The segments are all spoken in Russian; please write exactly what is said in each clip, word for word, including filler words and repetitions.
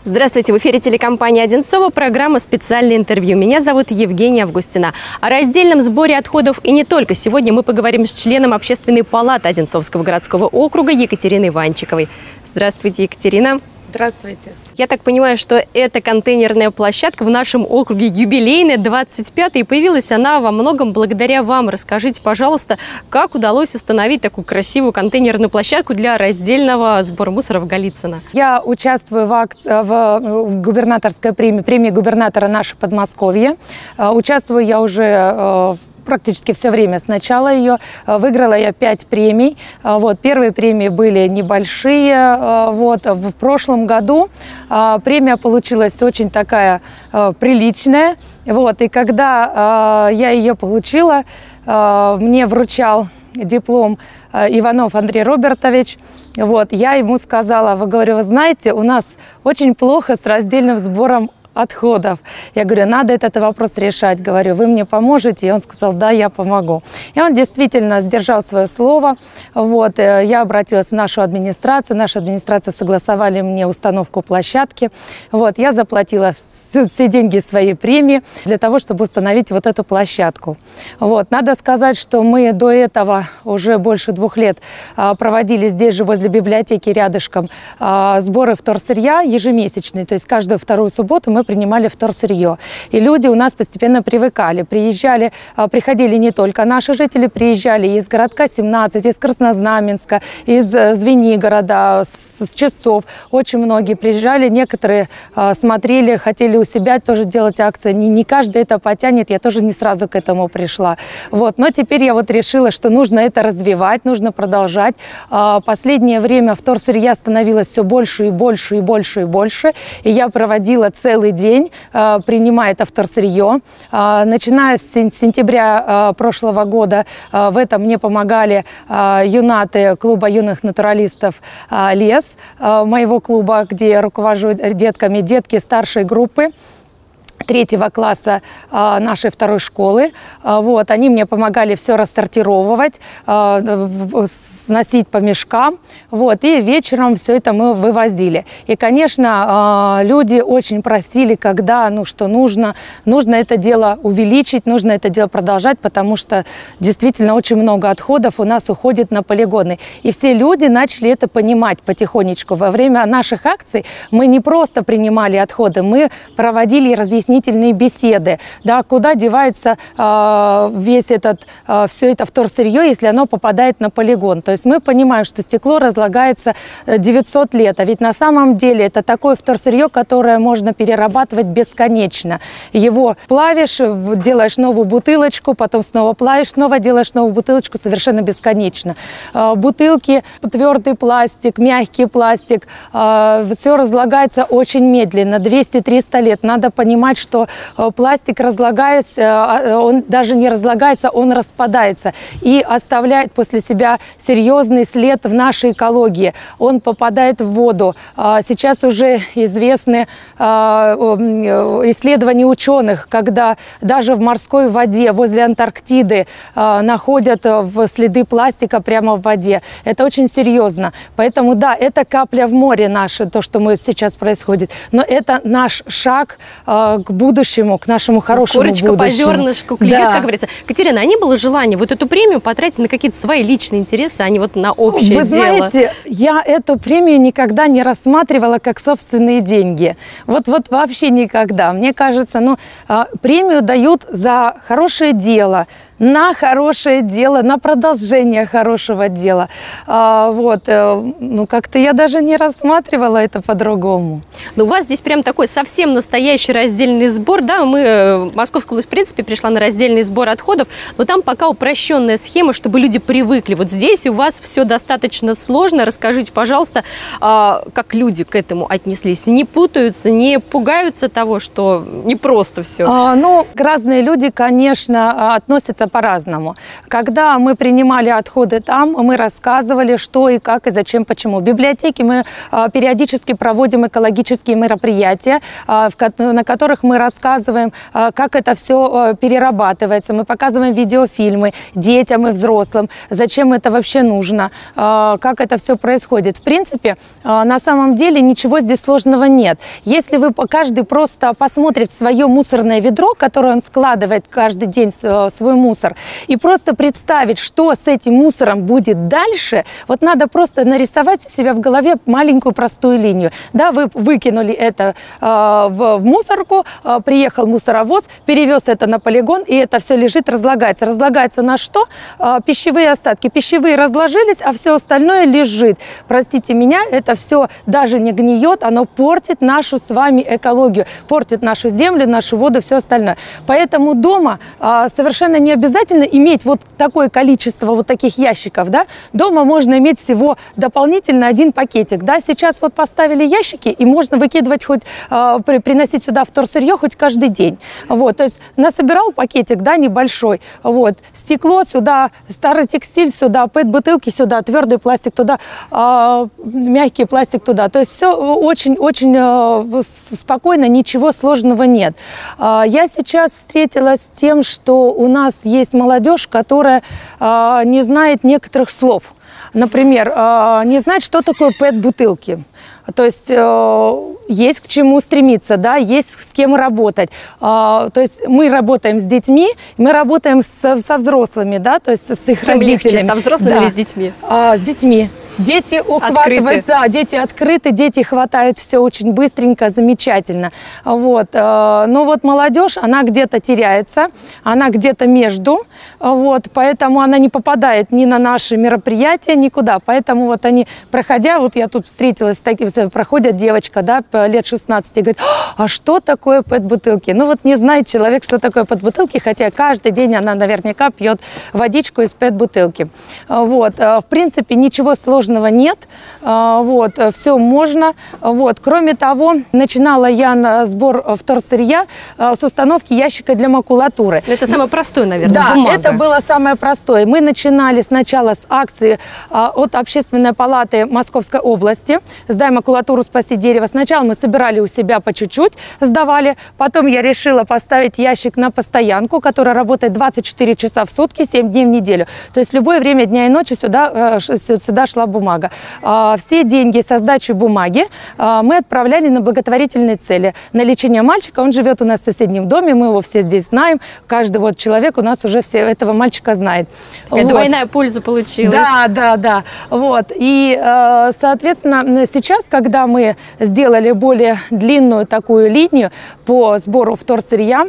Здравствуйте, в эфире телекомпании «Одинцово», программа «Специальное интервью». Меня зовут Евгения Августина. О раздельном сборе отходов и не только. Сегодня мы поговорим с членом Общественной палаты Одинцовского городского округа Екатериной Ванчиковой. Здравствуйте, Екатерина. Здравствуйте. Я так понимаю, что эта контейнерная площадка в нашем округе юбилейная, двадцать пятая, и появилась она во многом благодаря вам. Расскажите, пожалуйста, как удалось установить такую красивую контейнерную площадку для раздельного сбора мусора в Голицыно? Я участвую в, акции, в губернаторской премии, премии губернатора «Наше Подмосковье». Участвую я уже в практически все время с начала ее. Выиграла я пять премий. Вот, первые премии были небольшие. Вот, в прошлом году премия получилась очень такая приличная. Вот, и когда я ее получила, мне вручал диплом Иванов Андрей Робертович. Вот, я ему сказала, вы, говорю, вы знаете, у нас очень плохо с раздельным сбором отходов. Я говорю, надо этот вопрос решать. Говорю, вы мне поможете? И он сказал, да, я помогу. И он действительно сдержал свое слово. Вот, я обратилась в нашу администрацию. Наша администрация согласовали мне установку площадки. Вот, я заплатила все, все деньги своей премии для того, чтобы установить вот эту площадку. Вот, надо сказать, что мы до этого уже больше двух лет проводили здесь же, возле библиотеки, рядышком, сборы вторсырья ежемесячные. То есть каждую вторую субботу мы принимали вторсырье. И люди у нас постепенно привыкали. Приезжали, приходили не только наши жители, приезжали из городка семнадцать, из Краснознаменска, из Звенигорода, с, с Часов. Очень многие приезжали, некоторые а, смотрели, хотели у себя тоже делать акции. Не, не каждый это потянет, я тоже не сразу к этому пришла. Вот. Но теперь я вот решила, что нужно это развивать, нужно продолжать. А, последнее время вторсырья становилось все больше и больше и больше и больше. И я проводила целый день, принимая это вторсырье. Начиная с сентября прошлого года в этом мне помогали юнаты клуба юных натуралистов «Лес», моего клуба, где я руковожу детками, детки старшей группы третьего класса а, нашей второй школы. А, вот, они мне помогали все рассортировывать, а, сносить по мешкам. Вот, и вечером все это мы вывозили. И, конечно, а, люди очень просили, когда, ну, что нужно, нужно это дело увеличить, нужно это дело продолжать, потому что действительно очень много отходов у нас уходит на полигоны. И все люди начали это понимать потихонечку. Во время наших акций мы не просто принимали отходы, мы проводили разъяснительные беседы, да, куда девается э, весь этот, э, все это вторсырье, если оно попадает на полигон. То есть мы понимаем, что стекло разлагается девятьсот лет, а ведь на самом деле это такое вторсырье, которое можно перерабатывать бесконечно. Его плавишь, делаешь новую бутылочку, потом снова плавишь, снова делаешь новую бутылочку совершенно бесконечно. Э, бутылки, твердый пластик, мягкий пластик, э, все разлагается очень медленно, двести-триста лет. Надо понимать, что пластик, разлагаясь, он даже не разлагается, он распадается и оставляет после себя серьезный след в нашей экологии. Он попадает в воду. Сейчас уже известны исследования ученых, когда даже в морской воде возле Антарктиды находят следы пластика прямо в воде. Это очень серьезно. Поэтому да, это капля в море наше, то, что мы сейчас происходит. Но это наш шаг к будущему, к нашему хорошему Корочка будущему. По зернышку клюет, да. Как говорится. Катерина, а не было желания вот эту премию потратить на какие-то свои личные интересы, а не вот на общее Вы дело? Вы знаете, я эту премию никогда не рассматривала как собственные деньги. Вот, вот вообще никогда. Мне кажется, ну, премию дают за хорошее дело, на хорошее дело, на продолжение хорошего дела. А, вот, ну, как-то я даже не рассматривала это по-другому. Но у вас здесь прям такой совсем настоящий раздельный сбор, да, мы, Московская область, в принципе, пришла на раздельный сбор отходов, но там пока упрощенная схема, чтобы люди привыкли. Вот здесь у вас все достаточно сложно. Расскажите, пожалуйста, как люди к этому отнеслись? Не путаются, не пугаются того, что не просто все? А, ну, разные люди, конечно, относятся это по-разному. Когда мы принимали отходы там, мы рассказывали, что и как, и зачем, почему. В библиотеке мы а, периодически проводим экологические мероприятия, а, в, на которых мы рассказываем, а, как это все а, перерабатывается. Мы показываем видеофильмы детям и взрослым, зачем это вообще нужно, а, как это все происходит. В принципе, а, на самом деле ничего здесь сложного нет. Если вы каждый просто посмотрит в свое мусорное ведро, которое он складывает каждый день свой мусор, и просто представить, что с этим мусором будет дальше, вот надо просто нарисовать у себя в голове маленькую простую линию. Да, вы выкинули это э, в, в мусорку, э, приехал мусоровоз, перевез это на полигон, и это все лежит, разлагается. Разлагается на что? Э, пищевые остатки. Пищевые разложились, а все остальное лежит. Простите меня, это все даже не гниет, оно портит нашу с вами экологию, портит нашу землю, нашу воду, все остальное. Поэтому дома э, совершенно не обязательно иметь вот такое количество вот таких ящиков, да. Дома можно иметь всего дополнительно один пакетик, да. Сейчас вот поставили ящики, и можно выкидывать хоть, э, при, приносить сюда вторсырье хоть каждый день. Вот, то есть насобирал пакетик, да, небольшой, вот, стекло сюда, старый текстиль сюда, пэт-бутылки сюда, твердый пластик туда, э, мягкий пластик туда. То есть все очень-очень э, спокойно, ничего сложного нет. Э, я сейчас встретилась с тем, что у нас есть молодежь, которая э, не знает некоторых слов. Например, э, не знает, что такое пэт-бутылки. То есть э, есть к чему стремиться, да, есть с кем работать. Э, то есть мы работаем с детьми, мы работаем с, со взрослыми, да, то есть с их с кем родителями. Легче, со взрослыми да. или с детьми? Э, с детьми. Дети ухватывают, да, дети открыты, дети хватают все очень быстренько, замечательно. Вот. Но вот молодежь, она где-то теряется, она где-то между, вот, поэтому она не попадает ни на наши мероприятия, никуда. Поэтому вот они, проходя, вот я тут встретилась с таким, проходит девочка, да, лет шестнадцати, говорит, а что такое пэт-бутылки? Ну вот не знает человек, что такое пэт-бутылки, хотя каждый день она наверняка пьет водичку из пэт-бутылки. Вот. В принципе, ничего сложного нет, вот, все можно. Вот. Кроме того, начинала я на сбор вторсырья с установки ящика для макулатуры. Это самое простое, наверное, да, бумага. Это было самое простое. Мы начинали сначала с акции от Общественной палаты Московской области «Сдай макулатуру, спаси дерево». Сначала мы собирали у себя по чуть-чуть, сдавали. Потом я решила поставить ящик на постоянку, которая работает двадцать четыре часа в сутки, семь дней в неделю. То есть в любое время дня и ночи сюда, сюда шла бумага. Бумага. Все деньги со сдачи бумаги мы отправляли на благотворительные цели. На лечение мальчика, он живет у нас в соседнем доме, мы его все здесь знаем. Каждый вот человек у нас уже все этого мальчика знает. Такая вот. Двойная польза получилась. Да, да, да. Вот. И, соответственно, сейчас, когда мы сделали более длинную такую линию по сбору вторсырья,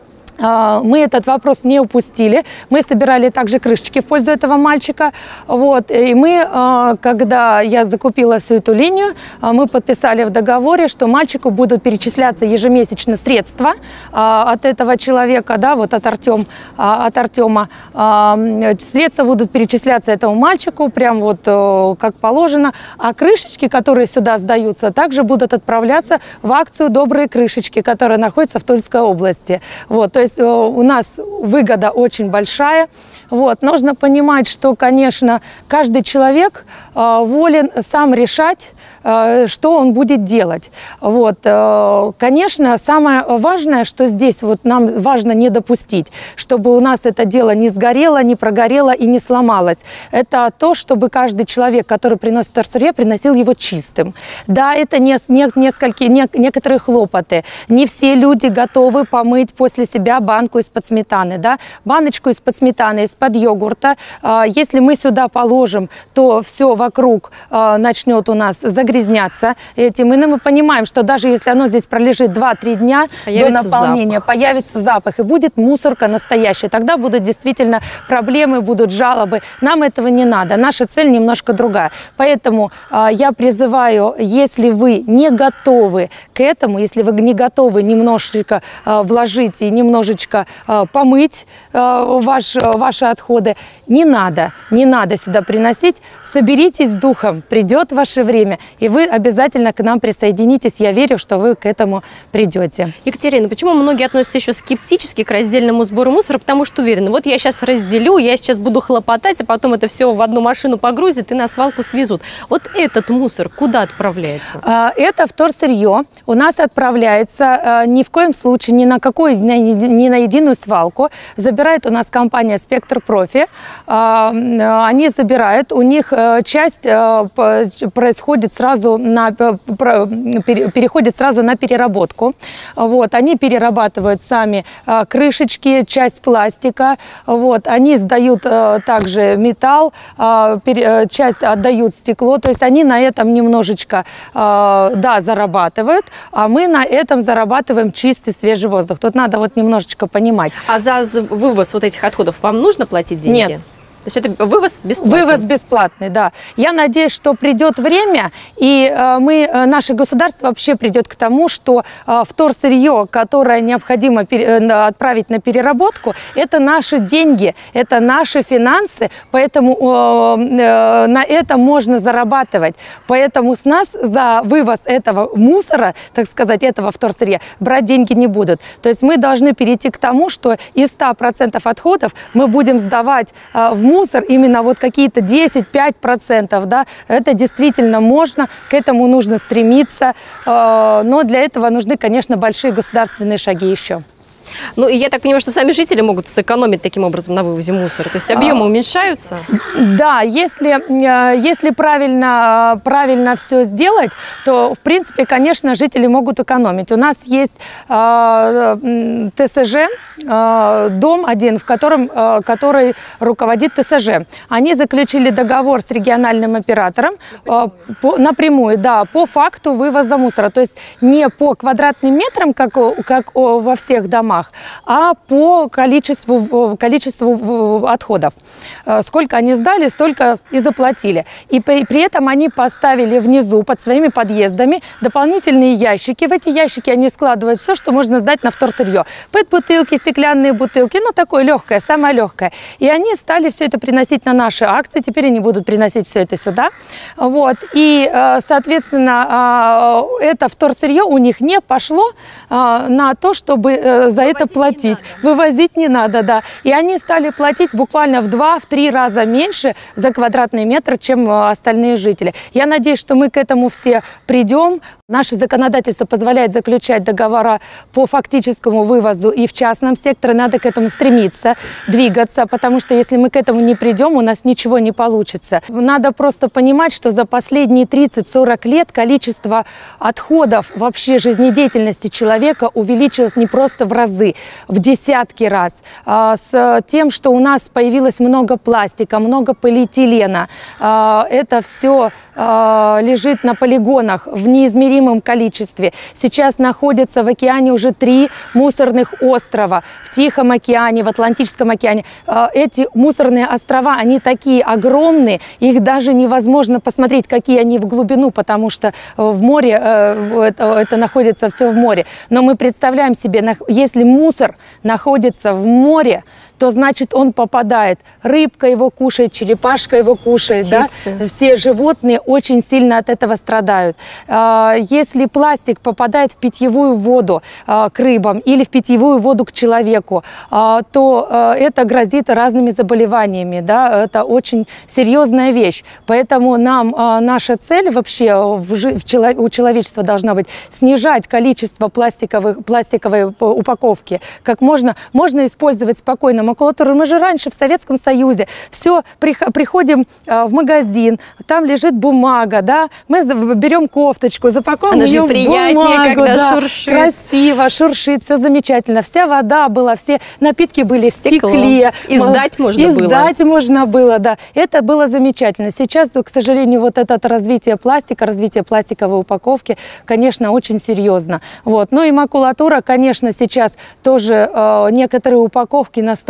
мы этот вопрос не упустили. Мы собирали также крышечки в пользу этого мальчика. Вот. И мы, когда я закупила всю эту линию, мы подписали в договоре, что мальчику будут перечисляться ежемесячно средства от этого человека, да, вот от, Артем, от Артема. Средства будут перечисляться этому мальчику, прям вот как положено. А крышечки, которые сюда сдаются, также будут отправляться в акцию «Добрые крышечки», которая находится в Тульской области. Вот. То есть у нас выгода очень большая. Вот. Нужно понимать, что, конечно, каждый человек э, волен сам решать, э, что он будет делать. Вот. Э, конечно, самое важное, что здесь вот нам важно не допустить, чтобы у нас это дело не сгорело, не прогорело и не сломалось. Это то, чтобы каждый человек, который приносит вторсырье, приносил его чистым. Да, это не, не, несколько, не, некоторые хлопоты. Не все люди готовы помыть после себя банку из-под сметаны, да, баночку из-под сметаны, из-под йогурта. Если мы сюда положим, то все вокруг начнет у нас загрязняться этим. И мы понимаем, что даже если оно здесь пролежит два-три дня появится до наполнения, запах. появится запах, и будет мусорка настоящая. Тогда будут действительно проблемы, будут жалобы. Нам этого не надо. Наша цель немножко другая. Поэтому я призываю, если вы не готовы к этому, если вы не готовы немножечко вложить и немножечко помыть ваш, ваши отходы, не надо, не надо сюда приносить. Соберитесь с духом, придет ваше время, и вы обязательно к нам присоединитесь. Я верю, что вы к этому придете. Екатерина, почему многие относятся еще скептически к раздельному сбору мусора? Потому что уверены, вот я сейчас разделю, я сейчас буду хлопотать, а потом это все в одну машину погрузят и на свалку свезут. Вот этот мусор куда отправляется? Это вторсырье. У нас отправляется ни в коем случае ни на какую, ни на единую свалку. Забирает у нас компания «Спектр Профи». Они забирают, у них часть происходит сразу на, переходит сразу на переработку. Вот, они перерабатывают сами крышечки, часть пластика. Вот, они сдают также металл, часть отдают стекло. То есть они на этом немножечко, да, зарабатывают, а мы на этом зарабатываем чистый свежий воздух. Тут надо вот немножечко понимать. А за вывоз вот этих отходов вам нужно платить деньги? Нет. То есть это вывоз бесплатный? Вывоз бесплатный, да. Я надеюсь, что придет время, и э, мы, э, наше государство вообще придет к тому, что э, вторсырье, которое необходимо пере, э, отправить на переработку, это наши деньги, это наши финансы, поэтому э, э, на этом можно зарабатывать. Поэтому с нас за вывоз этого мусора, так сказать, этого вторсырья, брать деньги не будут. То есть мы должны перейти к тому, что из ста процентов отходов мы будем сдавать э, в мусор именно вот какие-то десять-пять процентов, да, это действительно можно, к этому нужно стремиться, э, но для этого нужны, конечно, большие государственные шаги еще. Ну, и я так понимаю, что сами жители могут сэкономить таким образом на вывозе мусора, то есть объемы а, уменьшаются? Да, если, если правильно, правильно все сделать, то, в принципе, конечно, жители могут экономить. У нас есть э, ТСЖ, э, дом один, в котором, э, который руководит ТСЖ. Они заключили договор с региональным оператором э, по, напрямую, да, по факту вывоза мусора, то есть не по квадратным метрам, как, как во всех домах, а по количеству, количеству отходов. Сколько они сдали, столько и заплатили. И при, при этом они поставили внизу под своими подъездами дополнительные ящики. В эти ящики они складывают все, что можно сдать на вторсырье. пэт-бутылки, стеклянные бутылки, ну такое легкое, самое легкое. И они стали все это приносить на наши акции. Теперь они будут приносить все это сюда. Вот. И, соответственно, это вторсырье у них не пошло на то, чтобы за это платить. Вывозить не надо, да. И они стали платить буквально в два-три раза меньше за квадратный метр, чем остальные жители. Я надеюсь, что мы к этому все придем. Наше законодательство позволяет заключать договора по фактическому вывозу и в частном секторе. Надо к этому стремиться, двигаться, потому что если мы к этому не придем, у нас ничего не получится. Надо просто понимать, что за последние тридцать-сорок лет количество отходов вообще жизнедеятельности человека увеличилось не просто в разы, в десятки раз. С тем, что у нас появилось много пластика, много полиэтилена, это все лежит на полигонах в неизмеримом количестве. Сейчас находятся в океане уже три мусорных острова. В Тихом океане, в Атлантическом океане. Эти мусорные острова, они такие огромные, их даже невозможно посмотреть, какие они в глубину, потому что в море, это, это находится все в море. Но мы представляем себе, если мусор находится в море, то значит он попадает. Рыбка его кушает, черепашка его кушает. Да? Все животные очень сильно от этого страдают. Если пластик попадает в питьевую воду к рыбам или в питьевую воду к человеку, то это грозит разными заболеваниями. Да? Это очень серьезная вещь. Поэтому нам наша цель вообще у человечества должна быть снижать количество пластиковых, пластиковой упаковки. Как можно, можно использовать спокойно макулатуру. Мы же раньше в Советском Союзе все, приходим в магазин, там лежит бумага, да, мы берем кофточку, запаковываем ее в бумагу, когда да, шуршит. Красиво, шуршит, все замечательно. Вся вода была, все напитки были в стекле. И сдать можно и было. И сдать можно было, да. Это было замечательно. Сейчас, к сожалению, вот это развитие пластика, развитие пластиковой упаковки, конечно, очень серьезно. Вот. Ну и макулатура, конечно, сейчас тоже э, некоторые упаковки настолько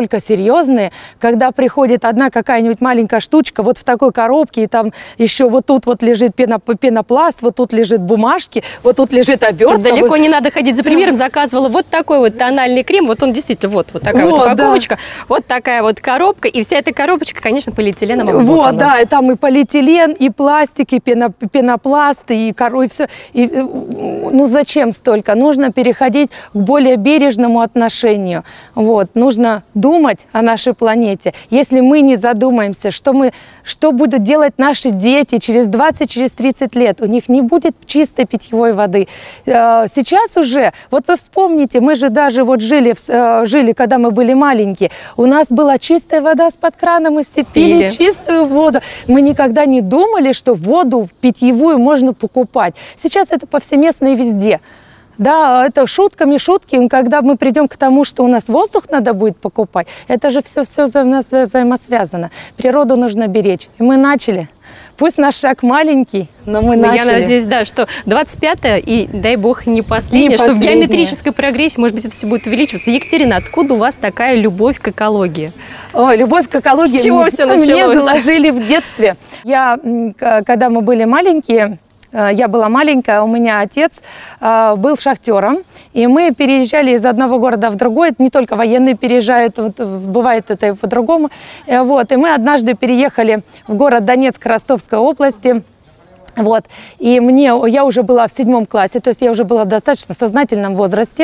настолько серьезные, когда приходит одна какая-нибудь маленькая штучка вот в такой коробке, и там еще вот тут вот лежит пенопласт, вот тут лежит бумажки, вот тут лежит обертка. Тут далеко вот... не надо ходить за примером, заказывала вот такой вот тональный крем, вот он действительно вот, вот такая вот, вот упаковочка, да. Вот такая вот коробка, и вся эта коробочка, конечно, полиэтиленом обмотана. Вот, да, и там и полиэтилен, и пластик, и пено, пенопласт, и кору, и все. И, ну зачем столько? Нужно переходить к более бережному отношению. Вот, нужно думать о нашей планете. Если мы не задумаемся, что, мы, что будут делать наши дети через двадцать, через тридцать лет, у них не будет чистой питьевой воды. Сейчас уже, вот вы вспомните, мы же даже вот жили, жили, когда мы были маленькие, у нас была чистая вода с-под крана, мы все пили чистую воду. Мы никогда не думали, что воду питьевую можно покупать. Сейчас это повсеместно и везде. Да, это шутками шутки, когда мы придем к тому, что у нас воздух надо будет покупать, это же все, все взаимосвязано. Природу нужно беречь. И мы начали. Пусть наш шаг маленький, но мы но начали. Я надеюсь, да, что двадцать пятое, и дай бог не последнее, не что последнее. В геометрической прогрессии, может быть, это все будет увеличиваться. Екатерина, откуда у вас такая любовь к экологии? О, любовь к экологии. С чего все началось? Мне заложили в детстве. Я, когда мы были маленькие, я была маленькая, у меня отец э, был шахтером, и мы переезжали из одного города в другой. Это не только военные переезжают, вот, бывает это и по-другому. Э, вот, и мы однажды переехали в город Донецк Ростовской области. Вот. И мне, я уже была в седьмом классе, то есть я уже была в достаточно сознательном возрасте.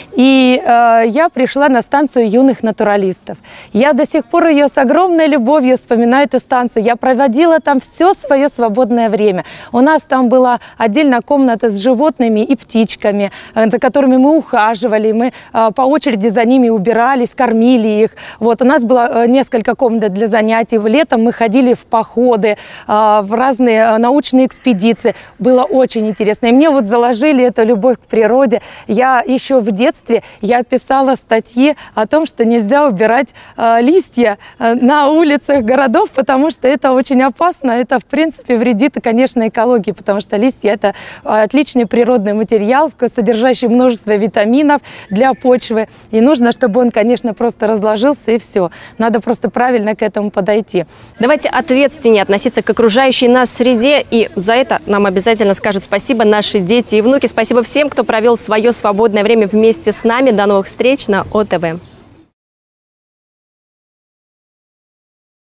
И э, я пришла на станцию юных натуралистов. Я до сих пор ее с огромной любовью вспоминаю, эту станцию. Я проводила там все свое свободное время. У нас там была отдельная комната с животными и птичками, э, за которыми мы ухаживали. Мы э, по очереди за ними убирались, кормили их. Вот. У нас было э, несколько комнат для занятий. Летом мы ходили в походы, э, в разные э, научные экспедиции. Было очень интересно. И мне вот заложили эту любовь к природе. Я еще в детстве я писала статьи о том, что нельзя убирать э, листья э, на улицах городов, потому что это очень опасно. Это, в принципе, вредит, конечно, экологии, потому что листья – это отличный природный материал, содержащий множество витаминов для почвы. И нужно, чтобы он, конечно, просто разложился, и все. Надо просто правильно к этому подойти. Давайте ответственнее относиться к окружающей нас среде, и за это нам обязательно скажут спасибо наши дети и внуки. Спасибо всем, кто провел свое свободное время вместе с нами. До новых встреч на О Тэ Вэ.